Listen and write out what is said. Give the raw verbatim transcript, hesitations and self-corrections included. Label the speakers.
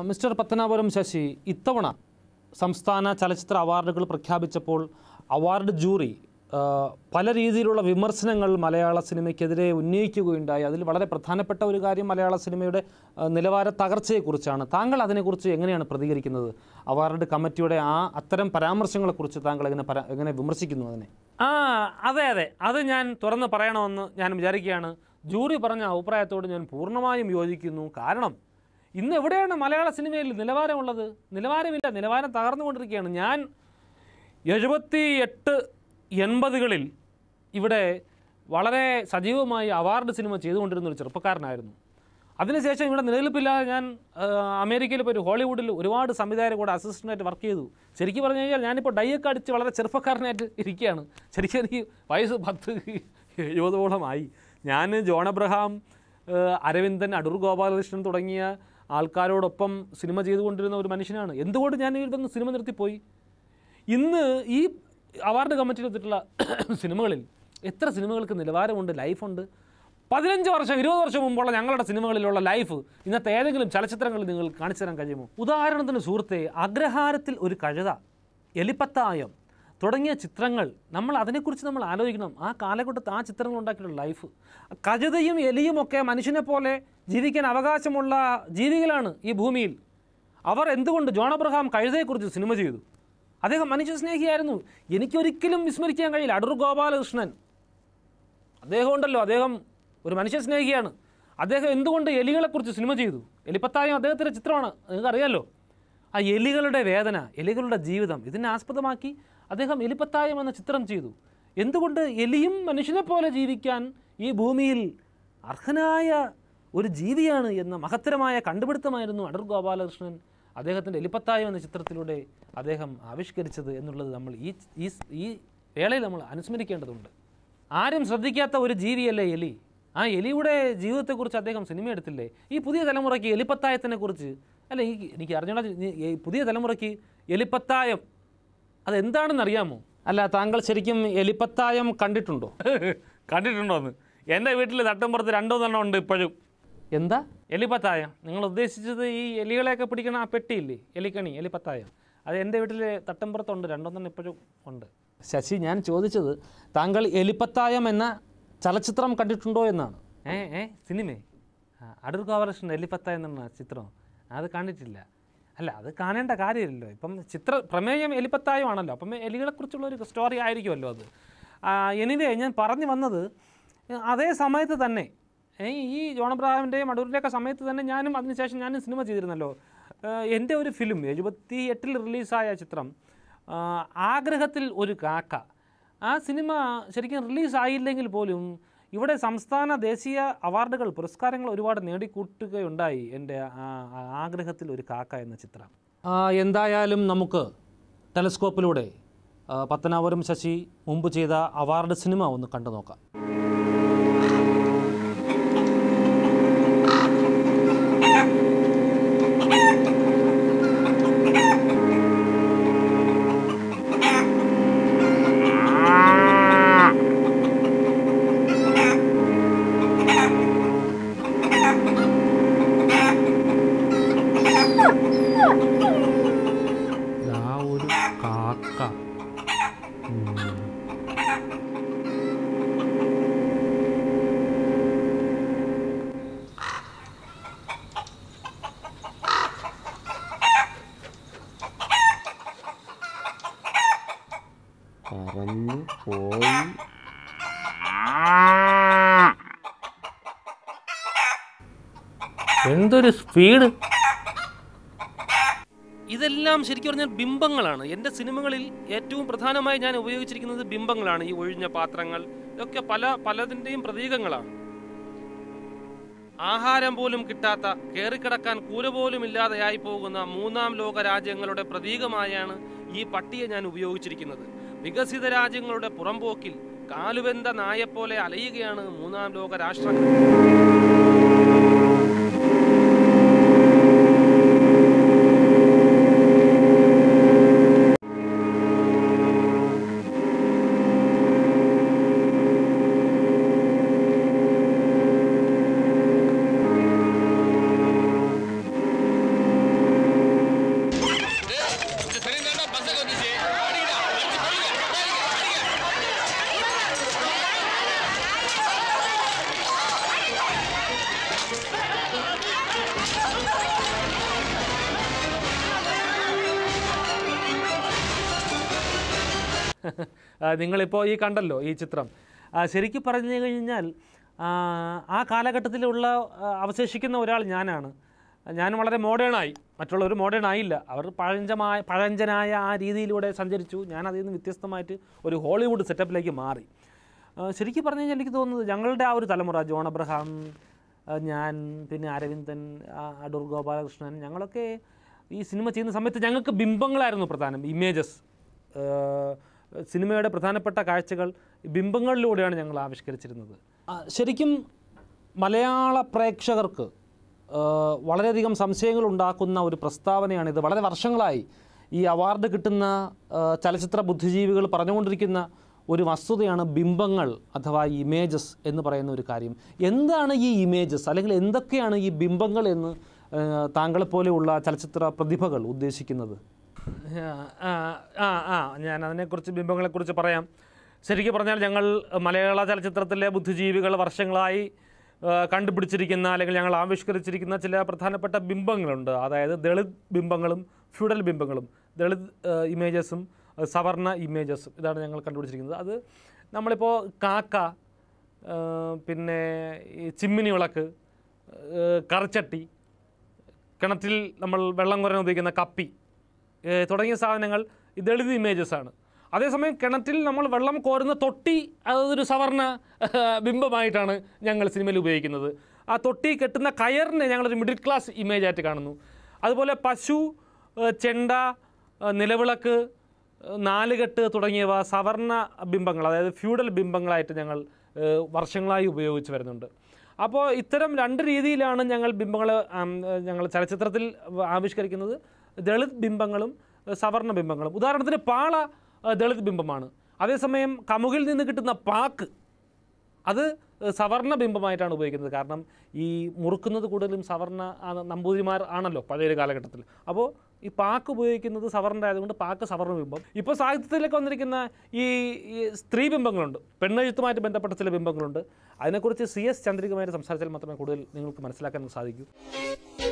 Speaker 1: Mister Pathanapuram Sasi, ഇത്തവണ സംസ്ഥാന ചലച്ചിത്ര അവാർഡുകൾ പ്രഖ്യാപിച്ചപ്പോൾ അവാർഡ് ജൂറി പല രീതിയിലുള്ള വിമർശനങ്ങൾ മലയാള സിനിമയ്ക്കെതിരെ ഉന്നയിക്കുകയുണ്ടായി. അതിൽ വളരെ പ്രധാനപ്പെട്ട ഒരു കാര്യം മലയാള സിനിമയുടെ നിലവാര തകർച്ചയെക്കുറിച്ചാണ്. താങ്കൾ അതിനെക്കുറിച്ച് എങ്ങനെയാണ് പ്രതികരിക്കുന്നത്? അവാർഡ് കമ്മിറ്റിയുടെ ആ അത്തരം പരാമർശങ്ങളെക്കുറിച്ച് താങ്കൾ എങ്ങനെ എങ്ങനെ വിമർശിക്കുന്നു അതിനെ?
Speaker 2: ആ അതെ അതെ അത് ഞാൻ തുറന്ന് പറയണമെന്ന് ഞാൻ വിചാരിക്കുകയാണ്. ജൂറി പറഞ്ഞ അഭിപ്രായത്തോട് ഞാൻ പൂർണ്ണമായും യോജിക്കുന്നു. കാരണം ഇന്ന് എവിടെയാണ് മലയാള സിനിമയിൽ നിലവാരമുള്ളത്? നിലവാരമില്ല, നിലവാരം തകർന്നുകൊണ്ടിരിക്കുകയാണ്. ഞാൻ എഴുപത്തി എട്ട് എൺപതുകളിൽ ഇവിടെ വളരെ സജീവമായി അവാർഡ് സിനിമ ചെയ്തുകൊണ്ടിരുന്ന ഒരു ചെറുപ്പക്കാരനായിരുന്നു. അതിനുശേഷം ഇവിടെ നിലനിൽപ്പില്ലാതെ ഞാൻ അമേരിക്കയിൽ പോയി ഹോളിവുഡിൽ ഒരുപാട് സംവിധായകർ കൂടെ അസിസ്റ്റൻ്റായിട്ട് വർക്ക് ചെയ്തു. ശരിക്കും പറഞ്ഞു കഴിഞ്ഞാൽ ഞാനിപ്പോൾ ഡൈയൊക്കെ അടിച്ച് വളരെ ചെറുപ്പക്കാരനായിട്ട് ഇരിക്കുകയാണ്. ശരിക്കും എനിക്ക് വയസ്സ് പത്ത് എഴുപതോളമായി. ഞാൻ ജോൺ അബ്രഹാം, അരവിന്ദൻ, അടൂർ ഗോപാലകൃഷ്ണൻ തുടങ്ങിയ ആൾക്കാരോടൊപ്പം സിനിമ ചെയ്തുകൊണ്ടിരുന്ന ഒരു മനുഷ്യനാണ്. എന്തുകൊണ്ട് ഞാൻ ഇവിടുന്ന് സിനിമ നിർത്തിപ്പോയി? ഇന്ന് ഈ അവാർഡ് കമ്മിറ്റിയിൽ എടുത്തിട്ടുള്ള സിനിമകളിൽ എത്ര സിനിമകൾക്ക് നിലവാരമുണ്ട്, ലൈഫുണ്ട്? പതിനഞ്ച് വർഷം ഇരുപത് വർഷം മുമ്പുള്ള ഞങ്ങളുടെ സിനിമകളിലുള്ള ലൈഫ് ഇന്നത്തെ ഏതെങ്കിലും ചലച്ചിത്രങ്ങളിൽ നിങ്ങൾ കാണിച്ചു തരാൻ കഴിയുമോ? ഉദാഹരണത്തിന് സുഹൃത്തെ, അഗ്രഹാരത്തിൽ ഒരു കഴുത, എലിപ്പത്തായം തുടങ്ങിയ ചിത്രങ്ങൾ, നമ്മൾ അതിനെക്കുറിച്ച് നമ്മൾ ആലോചിക്കണം. ആ കാലഘട്ടത്ത് ആ ചിത്രങ്ങൾ ഉണ്ടാക്കിയിട്ടുള്ള ലൈഫ്, കഴുതയും എലിയും ഒക്കെ മനുഷ്യനെ പോലെ ജീവിക്കാൻ അവകാശമുള്ള ജീവികളാണ് ഈ ഭൂമിയിൽ. അവർ എന്തുകൊണ്ട് ജോൺ അബ്രഹാം കഴുതയെക്കുറിച്ച് സിനിമ ചെയ്തു? അദ്ദേഹം മനുഷ്യസ്നേഹിയായിരുന്നു. എനിക്കൊരിക്കലും വിസ്മരിക്കാൻ കഴിയില്ല അടൂർ ഗോപാലകൃഷ്ണൻ. അദ്ദേഹം ഉണ്ടല്ലോ, അദ്ദേഹം ഒരു മനുഷ്യസ്നേഹിയാണ്. അദ്ദേഹം എന്തുകൊണ്ട് എലികളെക്കുറിച്ച് സിനിമ ചെയ്തു? എലിപ്പത്തായം അദ്ദേഹത്തിൻ്റെ ചിത്രമാണ്, നിങ്ങൾക്കറിയാമല്ലോ. ആ എലികളുടെ വേദന, എലികളുടെ ജീവിതം ഇതിനെ ആസ്പദമാക്കി അദ്ദേഹം എലിപ്പത്തായം എന്ന ചിത്രം ചെയ്തു. എന്തുകൊണ്ട്? എലിയും മനുഷ്യനെ പോലെ ജീവിക്കാൻ ഈ ഭൂമിയിൽ അർഹനായ ഒരു ജീവിയാണ് എന്ന മഹത്തരമായ കണ്ടുപിടുത്തമായിരുന്നു അടൂർ ഗോപാലകൃഷ്ണൻ അദ്ദേഹത്തിൻ്റെ എലിപ്പത്തായം എന്ന ചിത്രത്തിലൂടെ അദ്ദേഹം ആവിഷ്കരിച്ചത് എന്നുള്ളത് നമ്മൾ ഈ ഈ വേളയിൽ നമ്മൾ അനുസ്മരിക്കേണ്ടതുണ്ട്. ആരും ശ്രദ്ധിക്കാത്ത ഒരു ജീവിയല്ലേ എലി. ആ എലിയുടെ ജീവിതത്തെക്കുറിച്ച് അദ്ദേഹം സിനിമ എടുത്തില്ലേ? ഈ പുതിയ തലമുറയ്ക്ക് എലിപ്പത്തായത്തിനെ കുറിച്ച് അല്ല എനിക്ക് എനിക്ക് അറിഞ്ഞോളാം. പുതിയ തലമുറയ്ക്ക് എലിപ്പത്തായം അതെന്താണെന്ന് അറിയാമോ?
Speaker 1: അല്ല, താങ്കൾ ശരിക്കും എലിപ്പത്തായം കണ്ടിട്ടുണ്ടോ?
Speaker 2: കണ്ടിട്ടുണ്ടോന്ന്? എൻ്റെ വീട്ടിൽ തട്ടുംപുറത്ത് രണ്ടു മൂന്നെണ്ണം ഉണ്ട് ഇപ്പോഴും.
Speaker 1: എന്താ
Speaker 2: എലിപ്പത്തായം? നിങ്ങൾ ഉദ്ദേശിച്ചത് ഈ എലികളെയൊക്കെ പിടിക്കണ ആ പെട്ടിയില്ലേ, എലിക്കണി, എലിപ്പത്തായം. അത് എൻ്റെ വീട്ടിൽ തട്ടുംപുറത്തുണ്ട്, രണ്ടൊന്നെണ്ണം ഇപ്പോഴും ഉണ്ട്.
Speaker 1: ശശി, ഞാൻ ചോദിച്ചത് താങ്കൾ എലിപ്പത്തായം എന്ന ചലച്ചിത്രം കണ്ടിട്ടുണ്ടോ എന്നാണ്.
Speaker 2: ഏ ഏ സിനിമേ? അടൂർ ഗോപാലകൃഷ്ണൻ എലിപ്പത്തായം എന്ന ചിത്രം അത് കണ്ടിട്ടില്ല. അല്ല, അത് കാണേണ്ട കാര്യമില്ലല്ലോ. ഇപ്പം ചിത്ര പ്രമേയം എലിപ്പത്തായമാണല്ലോ, അപ്പം എലികളെക്കുറിച്ചുള്ളൊരു സ്റ്റോറി ആയിരിക്കുമല്ലോ അത്. എനിവേ, ഞാൻ പറഞ്ഞു വന്നത് അതേ സമയത്ത് തന്നെ ഈ ജോൺ അബ്രഹാമിൻ്റെയും അടൂരിൻ്റെയൊക്കെ സമയത്ത് തന്നെ ഞാനും അതിനുശേഷം ഞാനും സിനിമ ചെയ്തിരുന്നല്ലോ. എൻ്റെ ഒരു ഫിലിം എഴുപത്തി എട്ടിൽ റിലീസായ ചിത്രം ആഗ്രഹത്തിൽ ഒരു കാക്ക. ആ സിനിമ ശരിക്കും റിലീസായില്ലെങ്കിൽ പോലും ഇവിടെ സംസ്ഥാന ദേശീയ അവാർഡുകൾ, പുരസ്കാരങ്ങൾ ഒരുപാട് നേടിക്കൂട്ടുകയുണ്ടായി എൻ്റെ ആഗ്രഹത്തിൽ ഒരു കാക്ക എന്ന ചിത്രം.
Speaker 1: എന്തായാലും നമുക്ക് ടെലസ്കോപ്പിലൂടെ പത്തനാപുരം ശശി മുമ്പ് ചെയ്ത അവാർഡ് സിനിമ ഒന്ന് കണ്ടു നോക്കാം.
Speaker 3: പറന്നു പോയി.
Speaker 2: എന്തൊരു സ്പീഡ്! ഇതെല്ലാം ശരിക്കും പറഞ്ഞാൽ ബിംബങ്ങളാണ്. എൻ്റെ സിനിമകളിൽ ഏറ്റവും പ്രധാനമായി ഞാൻ ഉപയോഗിച്ചിരിക്കുന്നത് ബിംബങ്ങളാണ്. ഈ ഒഴിഞ്ഞ പാത്രങ്ങൾ ഇതൊക്കെ പല പലതിൻ്റെയും പ്രതീകങ്ങളാണ്. ആഹാരം പോലും കിട്ടാത്ത, കയറിക്കിടക്കാൻ കൂര പോലും ഇല്ലാതെയായി പോകുന്ന മൂന്നാം ലോക രാജ്യങ്ങളുടെ പ്രതീകമായാണ് ഈ പട്ടിയെ ഞാൻ ഉപയോഗിച്ചിരിക്കുന്നത്. വികസിത രാജ്യങ്ങളുടെ പുറംപോക്കിൽ കാലുവെന്ത നായെപ്പോലെ അലയുകയാണ് മൂന്നാം ലോക രാഷ്ട്രങ്ങൾ. നിങ്ങളിപ്പോൾ ഈ കണ്ടല്ലോ ഈ ചിത്രം. ശരിക്കും പറഞ്ഞു കഴിഞ്ഞാൽ ആ കാലഘട്ടത്തിലുള്ള അവശേഷിക്കുന്ന ഒരാൾ ഞാനാണ്. ഞാൻ വളരെ മോഡേണായി, മറ്റുള്ളവർ മോഡേൺ ആയില്ല. അവർ പഴഞ്ചമായ പഴഞ്ചനായ ആ രീതിയിലൂടെ സഞ്ചരിച്ചു. ഞാൻ അതിൽ നിന്ന് വ്യത്യസ്തമായിട്ട് ഒരു ഹോളിവുഡ് സെറ്റപ്പിലേക്ക് മാറി. ശരിക്കും പറഞ്ഞു കഴിഞ്ഞാൽ എനിക്ക് തോന്നുന്നത് ഞങ്ങളുടെ ആ ഒരു തലമുറ, ജോൺ അബ്രഹാം, ഞാൻ, പിന്നെ അരവിന്ദൻ, അടൂർ ഗോപാലകൃഷ്ണൻ, ഞങ്ങളൊക്കെ ഈ സിനിമ ചെയ്യുന്ന സമയത്ത് ഞങ്ങൾക്ക് ബിംബങ്ങളായിരുന്നു പ്രധാനം, ഇമേജസ്. സിനിമയുടെ പ്രധാനപ്പെട്ട കാഴ്ചകൾ ബിംബങ്ങളിലൂടെയാണ് ഞങ്ങൾ ആവിഷ്കരിച്ചിരുന്നത്. ശരിക്കും മലയാള പ്രേക്ഷകർക്ക് വളരെയധികം സംശയങ്ങൾ ഉണ്ടാക്കുന്ന ഒരു പ്രസ്താവനയാണിത്. വളരെ വർഷങ്ങളായി ഈ അവാർഡ് കിട്ടുന്ന ചലച്ചിത്ര ബുദ്ധിജീവികൾ പറഞ്ഞുകൊണ്ടിരിക്കുന്ന ഒരു വസ്തുതയാണ് ബിംബങ്ങൾ അഥവാ ഇമേജസ് എന്ന് പറയുന്ന ഒരു കാര്യം. എന്താണ് ഈ ഇമേജസ്, അല്ലെങ്കിൽ എന്തൊക്കെയാണ് ഈ ബിംബങ്ങൾ എന്ന് താങ്കളെപ്പോലെയുള്ള ചലച്ചിത്ര പ്രതിഭകൾ ഉദ്ദേശിക്കുന്നത്?
Speaker 1: ആ ആ ഞാൻ അതിനെക്കുറിച്ച് ബിംബങ്ങളെക്കുറിച്ച് പറയാം. ശരിക്കും പറഞ്ഞാൽ ഞങ്ങൾ മലയാള ചലച്ചിത്രത്തിലെ ബുദ്ധിജീവികൾ വർഷങ്ങളായി കണ്ടുപിടിച്ചിരിക്കുന്ന അല്ലെങ്കിൽ ഞങ്ങൾ ആവിഷ്കരിച്ചിരിക്കുന്ന ചില പ്രധാനപ്പെട്ട ബിംബങ്ങളുണ്ട്. അതായത് ദളിത് ബിംബങ്ങളും ഫ്യൂഡൽ ബിംബങ്ങളും, ദളിത് ഇമേജസും സവർണ ഇമേജസും, ഇതാണ് ഞങ്ങൾ കണ്ടുപിടിച്ചിരിക്കുന്നത്. അത് നമ്മളിപ്പോൾ കാക്ക, പിന്നെ ഈ ചിമ്മിനി വിളക്ക്, കറിച്ചട്ടി, കിണറ്റിൽ നമ്മൾ വെള്ളം കോരാൻ ഉപയോഗിക്കുന്ന കപ്പി തുടങ്ങിയ സാധനങ്ങൾ ഈ ദളിത് ഇമേജസാണ്. അതേസമയം കിണറ്റിൽ നമ്മൾ വെള്ളം കോരുന്ന തൊട്ടി, അതൊരു സവർണ ബിംബമായിട്ടാണ് ഞങ്ങൾ സിനിമയിൽ ഉപയോഗിക്കുന്നത്. ആ തൊട്ടി കെട്ടുന്ന കയറിനെ ഞങ്ങളൊരു മിഡിൽ ക്ലാസ് ഇമേജായിട്ട് കാണുന്നു. അതുപോലെ പശു, ചെണ്ട, നിലവിളക്ക്, നാലുകെട്ട് തുടങ്ങിയവ സവർണ ബിംബങ്ങൾ, അതായത് ഫ്യൂഡൽ ബിംബങ്ങളായിട്ട് ഞങ്ങൾ വർഷങ്ങളായി ഉപയോഗിച്ച് വരുന്നുണ്ട്. അപ്പോൾ ഇത്തരം രണ്ട് രീതിയിലാണ് ഞങ്ങൾ ബിംബങ്ങൾ ഞങ്ങൾ ചലച്ചിത്രത്തിൽ ആവിഷ്കരിക്കുന്നത്. ദളിത് ബിംബങ്ങളും സവർണ ബിംബങ്ങളും. ഉദാഹരണത്തിന് പാള ദളിത് ബിംബമാണ്. അതേസമയം കമുകിൽ നിന്ന് കിട്ടുന്ന പാക്ക് അത് സവർണ ബിംബമായിട്ടാണ് ഉപയോഗിക്കുന്നത്. കാരണം ഈ മുറുക്കുന്നത് കൂടുതലും സവർണ നമ്പൂതിരിമാർ ആണല്ലോ പഴയൊരു കാലഘട്ടത്തിൽ. അപ്പോൾ ഈ പാക്ക് ഉപയോഗിക്കുന്നത് സവർണ ആയതുകൊണ്ട് പാക്ക് സവർണ ബിംബം. ഇപ്പോൾ സാഹിത്യത്തിലേക്ക് വന്നിരിക്കുന്ന ഈ സ്ത്രീ ബിംബങ്ങളുണ്ട്, പെണ്ണെഴുത്തുമായിട്ട് ബന്ധപ്പെട്ട ചില ബിംബങ്ങളുണ്ട്. അതിനെക്കുറിച്ച് സി എസ് ചന്ദ്രികമായിട്ട് സംസാരിച്ചാൽ മാത്രമേ കൂടുതൽ നിങ്ങൾക്ക് മനസ്സിലാക്കാൻ സാധിക്കൂ.